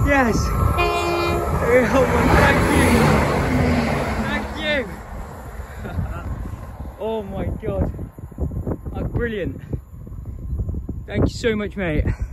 Yes. Oh my, thank you. Thank you. Oh my God. That's brilliant. Thank you so much, mate.